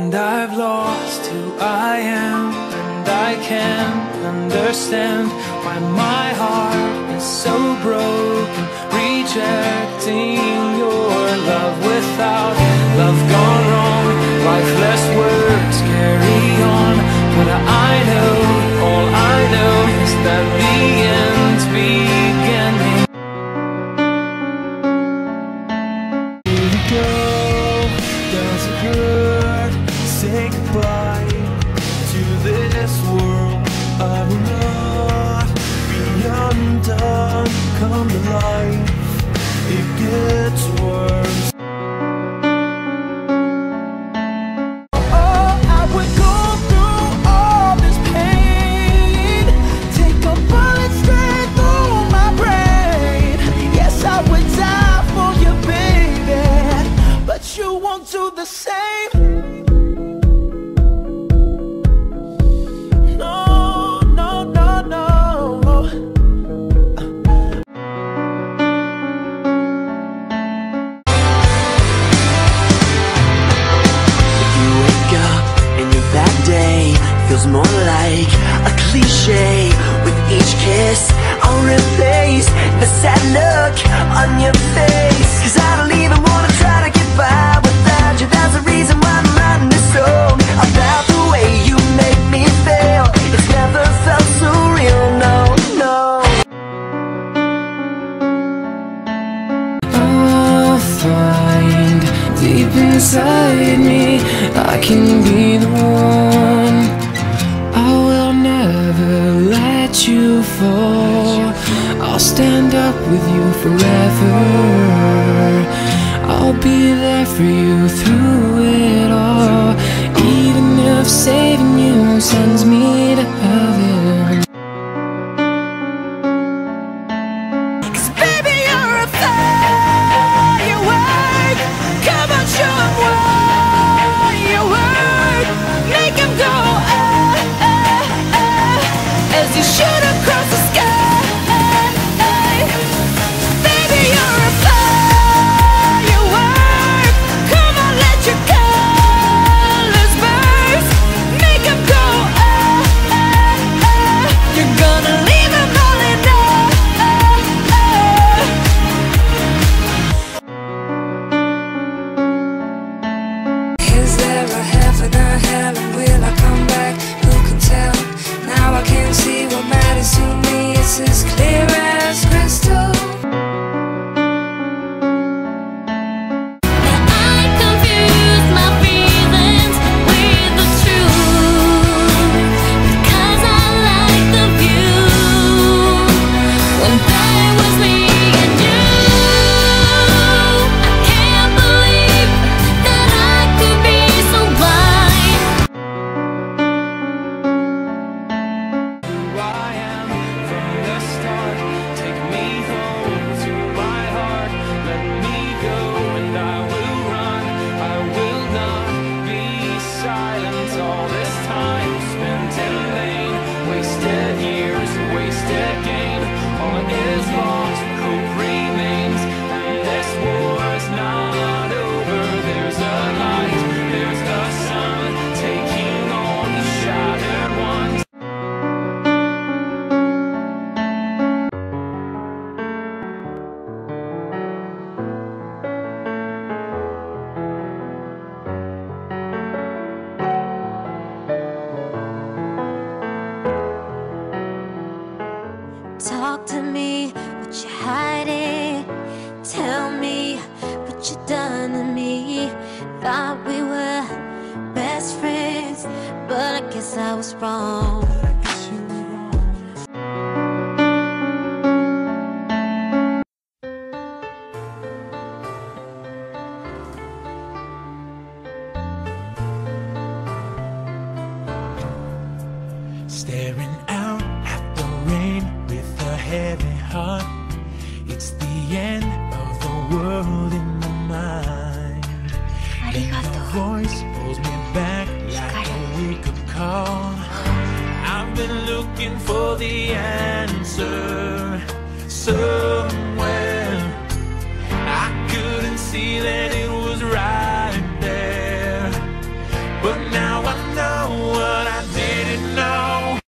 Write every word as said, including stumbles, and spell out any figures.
And I've lost who I am, and I can't understand why my heart is so broken, rejecting your love. Without love gone wrong, lifeless words carry on. What I know, all I know is that the end's beginning. Here we go, does it hurt? Say goodbye to this world. I will not be undone. Come to life, it gets worse. Oh, I would go through all this pain, take a bullet straight through my brain. Yes, I would die for you, baby, but you won't do the same. Feels more like a cliche. With each kiss I'll replace the sad look on your face. Cause I don't even wanna try to get by without you. That's the reason why I'm writing this song about the way you make me feel. It's never felt so real, no, no. I'll find deep inside me I can be the one. I will never let you fall. I'll stand up with you forever. I'll be there for you through it all, even if saving you sends me to heaven. Cause baby, you're a firework. Come on, show 'em what you work. Make 'em go as you shoot across the sky. Baby, you're a firework. Come on, let your colors burst. Make 'em go you're gonna leave 'em all in awe. Is there a heaven or hell, and will I come back? Who can tell? Now I can see what matters to me. It's as clear as crystal. I confuse my feelings with the truth, because I like the view. When there was me and you, I can't believe that I could be so blind. I am from the start. Take me home to my heart. Let me go and I will run. I will not be silent. All this time spent in vain, wasted years, wasted gain. All is lost, hope remains, and this war's not over. There's a light, there's a sun, taking on the shattered ones. Talk to me, what you hiding? Tell me what you done to me. Thought we were best friends, but I guess I was wrong. Staring out at the rain with a heavy heart. It's the end of the world in my mind. And your voice pulls me back like a wake-up call. I've been looking for the answer